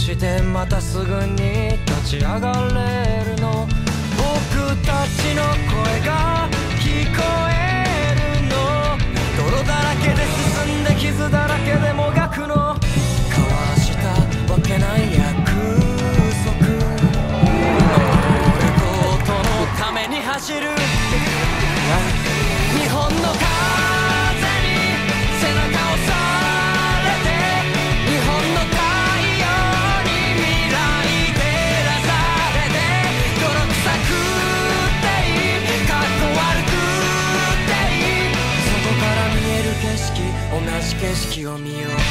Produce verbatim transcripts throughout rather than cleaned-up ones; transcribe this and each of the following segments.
してまたすぐに立ち上がれるの？僕たちの声が聞こえるの？泥だらけで進んで傷だらけでもがくの？交わしたわけない約束、守ることのために走る日本の風に背中をされて、日本の太陽に未来照らされて、泥臭くていい、かっこ悪くていい、外から見える景色、同じ景色を見よう。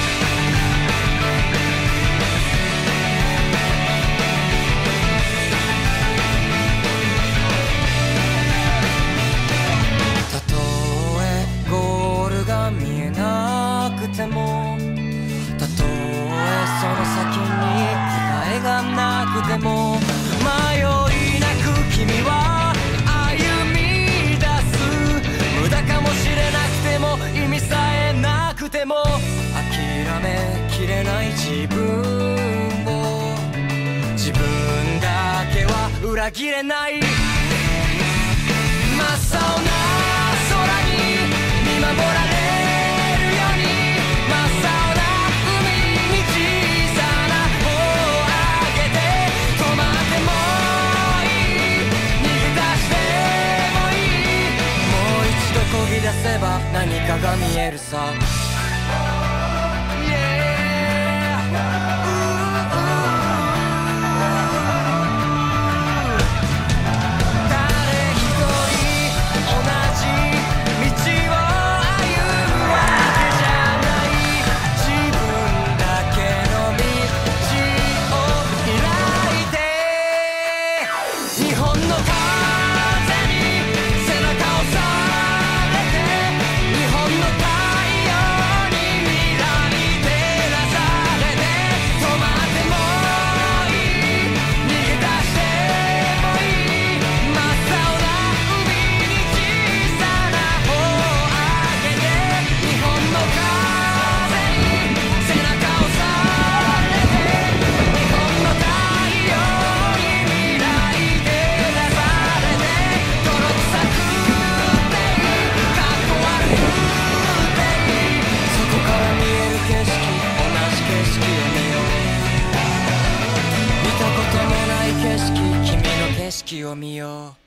見えなくても、たとえその先に答えがなくても、迷いなく君は歩み出す。無駄かもしれなくても意味さえなくても、諦めきれない自分を、自分だけは裏切れない。真っ青な空に見守られ出せば何かが見えるさ。景色を見よう。